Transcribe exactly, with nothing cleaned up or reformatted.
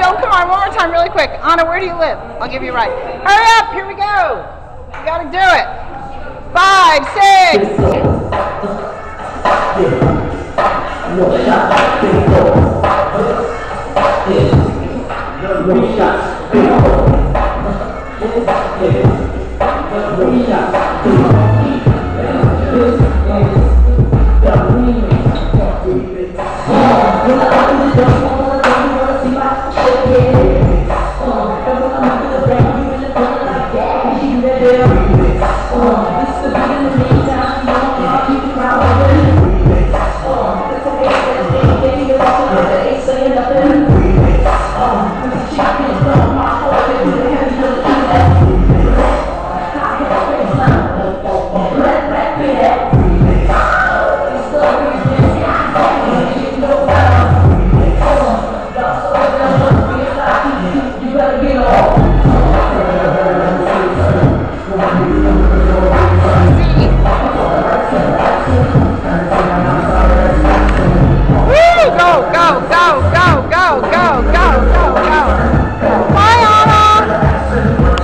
still. Come on, one more time really quick. Anna, where do you live? I'll give you a ride. Hurry up, here we go. You gotta do it. Five, six.